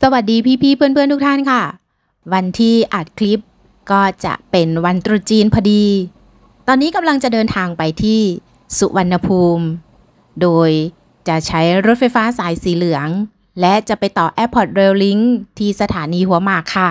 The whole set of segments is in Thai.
สวัสดีพี่ๆเพื่อนๆทุกท่านค่ะวันที่อัดคลิปก็จะเป็นวันตรุษจีนพอดีตอนนี้กำลังจะเดินทางไปที่สุวรรณภูมิโดยจะใช้รถไฟฟ้าสายสีเหลืองและจะไปต่อ Airport Rail Link ที่สถานีหัวหมากค่ะ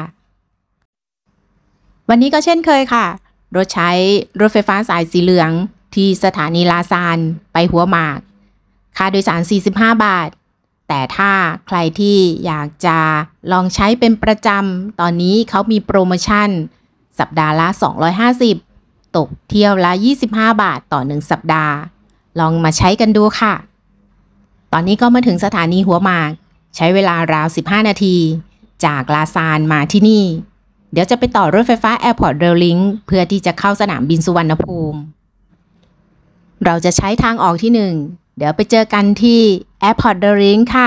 วันนี้ก็เช่นเคยค่ะใช้รถไฟฟ้าสายสีเหลืองที่สถานีลาซานไปหัวหมากค่าโดยสาร45 บาทแต่ถ้าใครที่อยากจะลองใช้เป็นประจำตอนนี้เขามีโปรโมชั่นสัปดาห์ละ250ตกเที่ยวละ25 บาทต่อ1สัปดาห์ลองมาใช้กันดูค่ะตอนนี้ก็มาถึงสถานีหัวหมากใช้เวลาราว15 นาทีจากลาซานมาที่นี่เดี๋ยวจะไปต่อรถไฟฟ้า Airport Rail Link เพื่อที่จะเข้าสนามบินสุวรรณภูมิเราจะใช้ทางออกที่1เดี๋ยวไปเจอกันที่ Airport Rail Link ค่ะ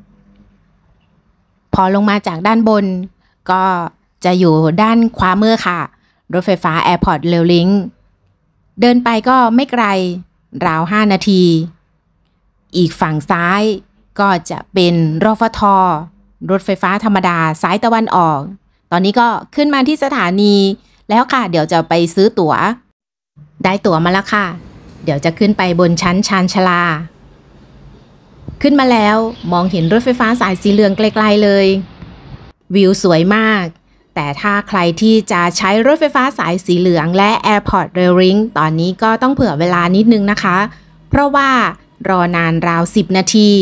พอลงมาจากด้านบนก็จะอยู่ด้านขวามือค่ะรถไฟฟ้า Airport Rail Link เดินไปก็ไม่ไกลราว5 นาทีอีกฝั่งซ้ายก็จะเป็นรฟท.รถไฟฟ้าธรรมดาสายตะวันออกตอนนี้ก็ขึ้นมาที่สถานีแล้วค่ะเดี๋ยวจะไปซื้อตั๋วได้ตั๋วมาแล้วค่ะเดี๋ยวจะขึ้นไปบนชั้นชานชาลาขึ้นมาแล้วมองเห็นรถไฟฟ้าสายสีเหลืองไกลๆเลยวิวสวยมากแต่ถ้าใครที่จะใช้รถไฟฟ้าสายสีเหลืองและ Airport Rail Link ตอนนี้ก็ต้องเผื่อเวลานิดนึงนะคะเพราะว่ารอนานราว10 นาที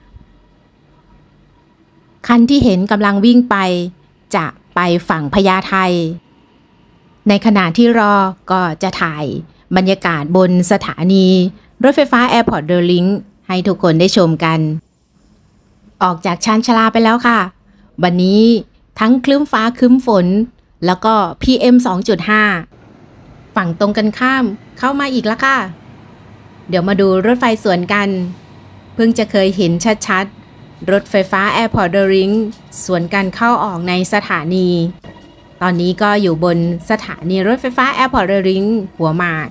คันที่เห็นกำลังวิ่งไปจะไปฝั่งพญาไทในขณะที่รอก็จะถ่ายบรรยากาศบนสถานีรถไฟฟ้า Airport Rail Link ให้ทุกคนได้ชมกันออกจากชานชาลาไปแล้วค่ะวันนี้ทั้งครึ้มฟ้าครึ้มฝนแล้วก็ PM 2.5 ฝั่งตรงกันข้ามเข้ามาอีกแล้วค่ะเดี๋ยวมาดูรถไฟสวนกันเพิ่งจะเคยเห็นชัดๆรถไฟฟ้า Airport Rail Link สวนกันเข้าออกในสถานีตอนนี้ก็อยู่บนสถานีรถไฟฟ้า Airport Rail Link หัวหมาก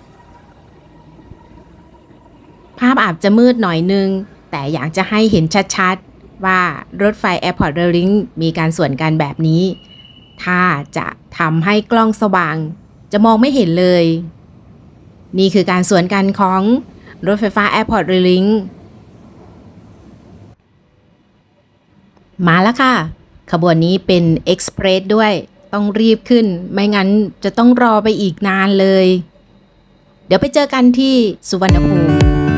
ภาพอาจจะมืดหน่อยนึงแต่อยากจะให้เห็นชัดๆว่ารถไฟ Airport Rail Link มีการสวนกันแบบนี้ถ้าจะทำให้กล้องสว่างจะมองไม่เห็นเลยนี่คือการสวนกันของรถไฟฟ้า Airport Rail Link มาแล้วค่ะขบวนนี้เป็น Express ด้วยต้องรีบขึ้นไม่งั้นจะต้องรอไปอีกนานเลยเดี๋ยวไปเจอกันที่สุวรรณภูมิ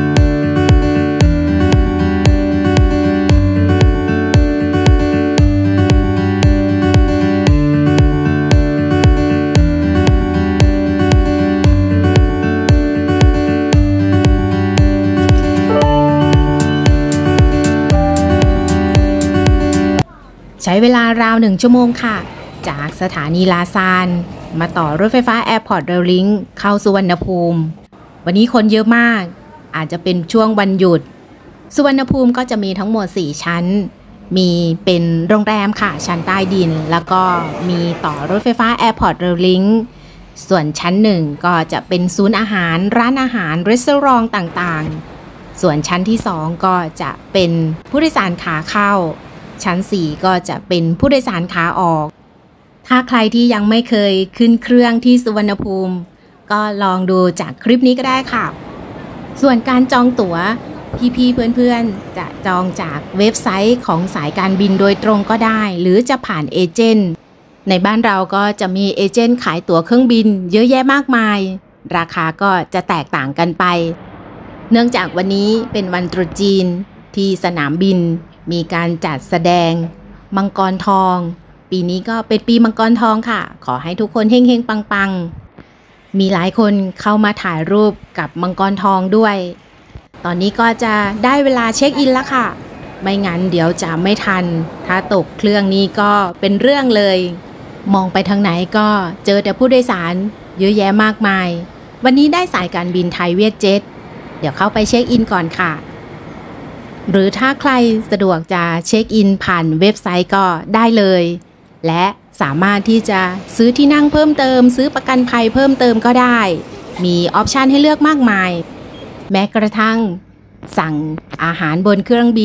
ใช้เวลาราว1 ชั่วโมงค่ะจากสถานีลาซานมาต่อรถไฟฟ้า Airport Rail Link เข้าสุวรรณภูมิวันนี้คนเยอะมากอาจจะเป็นช่วงวันหยุดสุวรรณภูมิก็จะมีทั้งหมด4 ชั้นมีเป็นโรงแรมค่ะชั้นใต้ดินแล้วก็มีต่อรถไฟฟ้า Airport Rail Link ส่วนชั้น1ก็จะเป็นศูนย์อาหารร้านอาหารรีสอร์ทต่างๆส่วนชั้นที่2ก็จะเป็นผู้โดยสารขาเข้าชั้น4ก็จะเป็นผู้โดยสารขาออกถ้าใครที่ยังไม่เคยขึ้นเครื่องที่สุวรรณภูมิก็ลองดูจากคลิปนี้ก็ได้ค่ะส่วนการจองตั๋วพี่ๆเพื่อนๆจะจองจากเว็บไซต์ของสายการบินโดยตรงก็ได้หรือจะผ่านเอเจนต์ในบ้านเราก็จะมีเอเจนต์ขายตั๋วเครื่องบินเยอะแยะมากมายราคาก็จะแตกต่างกันไปเนื่องจากวันนี้เป็นวันตรุษจีนที่สนามบินมีการจัดแสดงมังกรทองปีนี้ก็เป็นปีมังกรทองค่ะขอให้ทุกคนเฮงๆปังๆมีหลายคนเข้ามาถ่ายรูปกับมังกรทองด้วยตอนนี้ก็จะได้เวลาเช็คอินแล้วค่ะไม่งั้นเดี๋ยวจะไม่ทันถ้าตกเครื่องนี้ก็เป็นเรื่องเลยมองไปทางไหนก็เจอแต่ผู้โดยสารเยอะแยะมากมายวันนี้ได้สายการบินไทยเวียดเจ็ตเดี๋ยวเข้าไปเช็คอินก่อนค่ะหรือถ้าใครสะดวกจะเช็คอินผ่านเว็บไซต์ก็ได้เลยและสามารถที่จะซื้อที่นั่งเพิ่มเติมซื้อประกันภัยเพิ่มเติมก็ได้มีออปชันให้เลือกมากมายแม้กระทั่งสั่งอาหารบนเครื่องบิน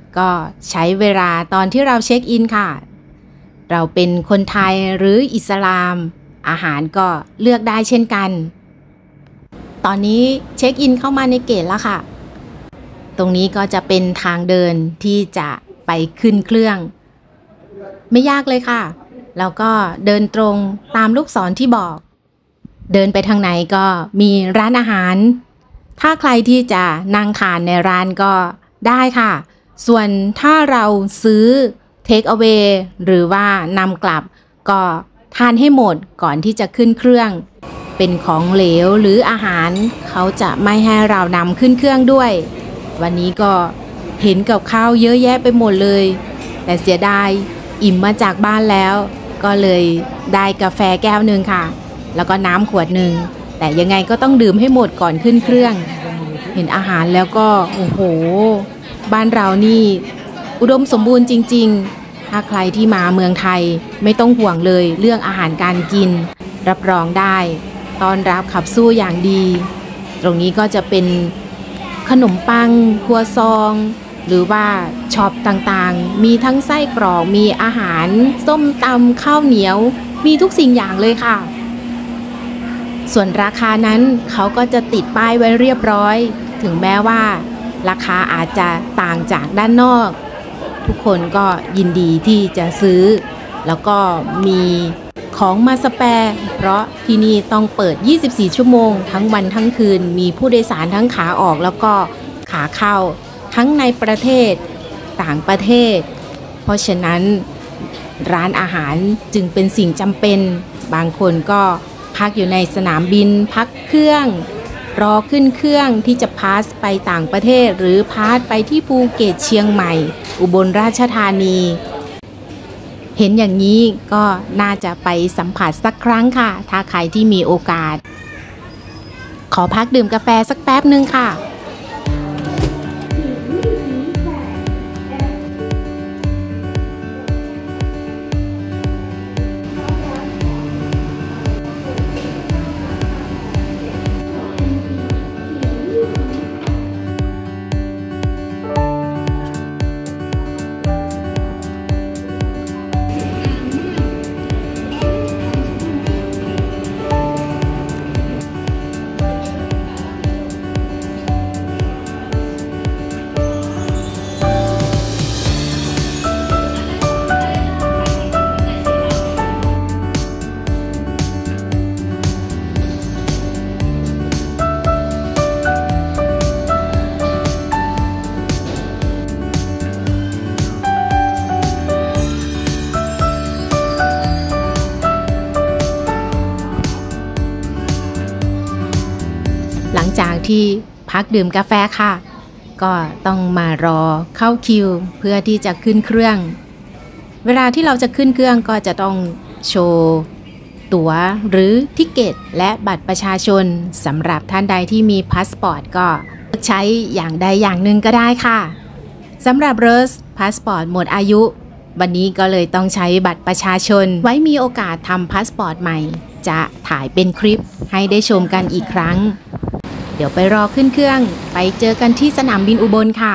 ก็ใช้เวลาตอนที่เราเช็คอินค่ะเราเป็นคนไทยหรืออิสลามอาหารก็เลือกได้เช่นกันตอนนี้เช็คอินเข้ามาในเกตแล้วค่ะตรงนี้ก็จะเป็นทางเดินที่จะไปขึ้นเครื่องไม่ยากเลยค่ะแล้วก็เดินตรงตามลูกศรที่บอกเดินไปทางไหนก็มีร้านอาหารถ้าใครที่จะนั่งทานในร้านก็ได้ค่ะส่วนถ้าเราซื้อเทคเอาเวย์หรือว่านำกลับก็ทานให้หมดก่อนที่จะขึ้นเครื่องเป็นของเหลวหรืออาหารเขาจะไม่ให้เรานำขึ้นเครื่องด้วยวันนี้ก็เห็นกับข้าวเยอะแยะไปหมดเลยแต่เสียดายอิ่มมาจากบ้านแล้วก็เลยได้กาแฟแก้วหนึ่งค่ะแล้วก็น้ำขวดหนึ่งแต่ยังไงก็ต้องดื่มให้หมดก่อนขึ้นเครื่องเห็นอาหารแล้วก็โอ้โหบ้านเรานี่อุดมสมบูรณ์จริงๆถ้าใครที่มาเมืองไทยไม่ต้องห่วงเลยเรื่องอาหารการกินรับรองได้ต้อนรับขับสู้อย่างดีตรงนี้ก็จะเป็นขนมปังครัวซองหรือว่าช็อปต่างๆมีทั้งไส้กรอกมีอาหารส้มตำข้าวเหนียวมีทุกสิ่งอย่างเลยค่ะส่วนราคานั้นเขาก็จะติดป้ายไว้เรียบร้อยถึงแม้ว่าราคาอาจจะต่างจากด้านนอกทุกคนก็ยินดีที่จะซื้อแล้วก็มีของมาสแปร์เพราะที่นี่ต้องเปิด24ชั่วโมงทั้งวันทั้งคืนมีผู้โดยสารทั้งขาออกแล้วก็ขาเข้าทั้งในประเทศต่างประเทศเพราะฉะนั้นร้านอาหารจึงเป็นสิ่งจำเป็นบางคนก็พักอยู่ในสนามบินพักเครื่องรอขึ้นเครื่องที่จะพาสไปต่างประเทศหรือพาสไปที่ภูเก็ตเชียงใหม่อุบลราชธานีเห็นอย่างนี้ก็น่าจะไปสัมผัสสักครั้งค่ะถ้าใครที่มีโอกาสขอพักดื่มกาแฟสักแป๊บนึงค่ะหลังจากที่พักดื่มกาแฟค่ะก็ต้องมารอเข้าคิวเพื่อที่จะขึ้นเครื่องเวลาที่เราจะขึ้นเครื่องก็จะต้องโชว์ตั๋วหรือทิเกตและบัตรประชาชนสำหรับท่านใดที่มีพาสปอร์ตก็ใช้อย่างใดอย่างหนึ่งก็ได้ค่ะสำหรับเริร์สพาสปอร์ตหมดอายุวันนี้ก็เลยต้องใช้บัตรประชาชนไว้มีโอกาสทำพาสปอร์ตใหม่จะถ่ายเป็นคลิปให้ได้ชมกันอีกครั้งเดี๋ยวไปรอขึ้นเครื่องไปเจอกันที่สนามบินอุบลค่ะ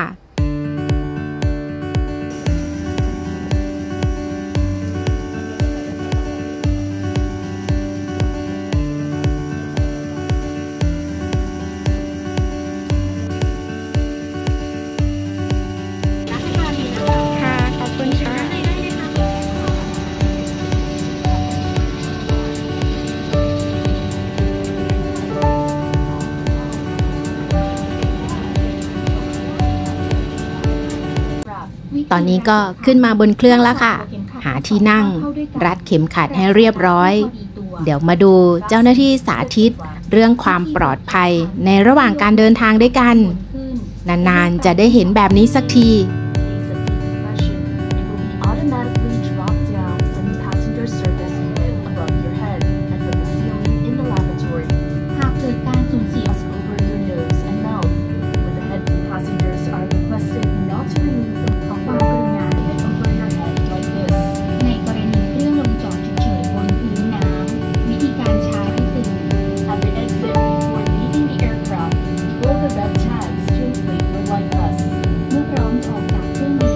ขอบคุณค่ะตอนนี้ก็ขึ้นมาบนเครื่องแล้วค่ะหาที่นั่งรัดเข็มขัดให้เรียบร้อยเดี๋ยวมาดูเจ้าหน้าที่สาธิตเรื่องความปลอดภัยในระหว่างการเดินทางด้วยกันนานๆจะได้เห็นแบบนี้สักที Red tags to inflate your life vest. เมื่อพร้อมออกจากเครื่องบิน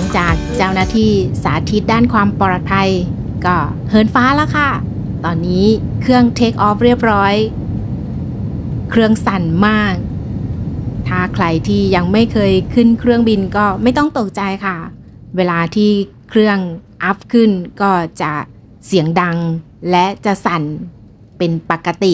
จากเจ้าหน้าที่สาธิตด้านความปลอดภัยก็เหินฟ้าแล้วค่ะตอนนี้เครื่องเทคออฟเรียบร้อยเครื่องสั่นมากถ้าใครที่ยังไม่เคยขึ้นเครื่องบินก็ไม่ต้องตกใจค่ะเวลาที่เครื่องอัพขึ้นก็จะเสียงดังและจะสั่นเป็นปกติ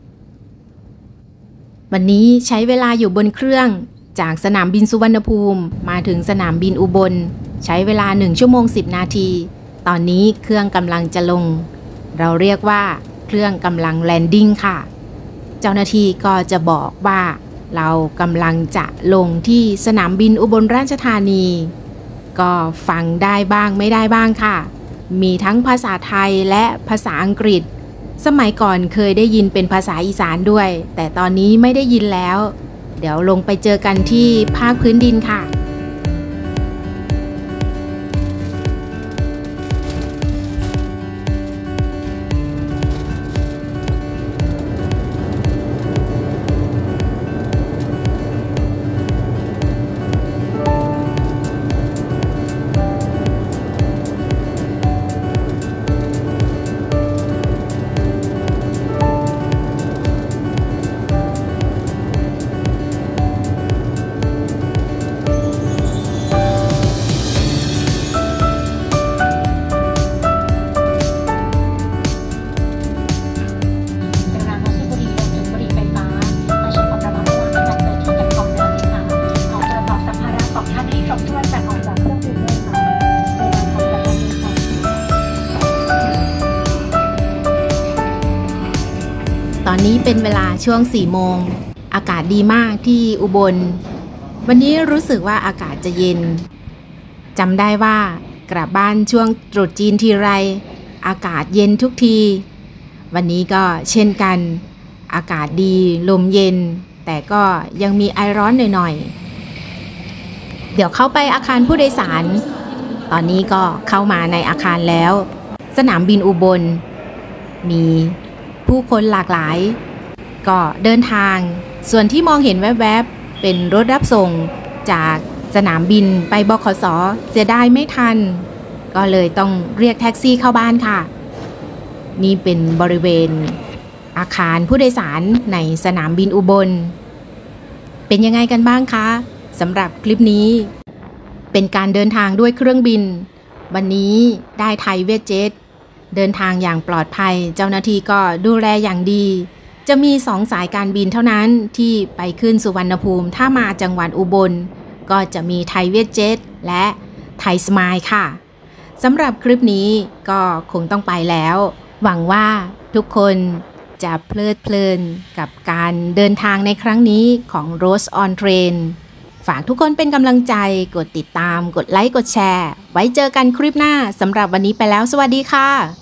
วันนี้ใช้เวลาอยู่บนเครื่องจากสนามบินสุวรรณภูมิมาถึงสนามบินอุบลใช้เวลา1 ชั่วโมง 10 นาทีตอนนี้เครื่องกำลังจะลงเราเรียกว่าเครื่องกำลังแลนดิ้งค่ะเจ้าหน้าที่ก็จะบอกว่าเรากำลังจะลงที่สนามบินอุบลราชธานีก็ฟังได้บ้างไม่ได้บ้างค่ะมีทั้งภาษาไทยและภาษาอังกฤษสมัยก่อนเคยได้ยินเป็นภาษาอีสานด้วยแต่ตอนนี้ไม่ได้ยินแล้วเดี๋ยวลงไปเจอกันที่ภาคพื้นดินค่ะตอนนี้เป็นเวลาช่วง 4 โมงอากาศดีมากที่อุบลวันนี้รู้สึกว่าอากาศจะเย็นจำได้ว่ากลับบ้านช่วงตรุษจีนทีไรอากาศเย็นทุกทีวันนี้ก็เช่นกันอากาศดีลมเย็นแต่ก็ยังมีไอร้อนหน่อยๆเดี๋ยวเข้าไปอาคารผู้โดยสารตอนนี้ก็เข้ามาในอาคารแล้วสนามบินอุบลมีผู้คนหลากหลายก็เดินทางส่วนที่มองเห็นแวบๆเป็นรถรับส่งจากสนามบินไปบขส.เสียดายไม่ทันก็เลยต้องเรียกแท็กซี่เข้าบ้านค่ะนี่เป็นบริเวณอาคารผู้โดยสารในสนามบินอุบลเป็นยังไงกันบ้างคะสำหรับคลิปนี้เป็นการเดินทางด้วยเครื่องบินวันนี้ได้ไทยเวทเจ็ตเดินทางอย่างปลอดภัยเจ้าหน้าที่ก็ดูแลอย่างดีจะมี2 สายการบินเท่านั้นที่ไปขึ้นสุวรรณภูมิถ้ามาจังหวัดอุบลก็จะมีไทยเวทเจ็ตและไทยสมายค่ะสำหรับคลิปนี้ก็คงต้องไปแล้วหวังว่าทุกคนจะเพลิดเพลินกับการเดินทางในครั้งนี้ของ Rose on Train ฝากทุกคนเป็นกำลังใจกดติดตามกดไลค์กดแชร์ไว้เจอกันคลิปหน้าสำหรับวันนี้ไปแล้วสวัสดีค่ะ